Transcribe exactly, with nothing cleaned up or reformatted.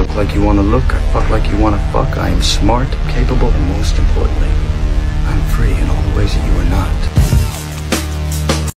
look like you want to look. I fuck like you want to fuck. I am smart, capable, and most importantly, I'm free in all the ways that you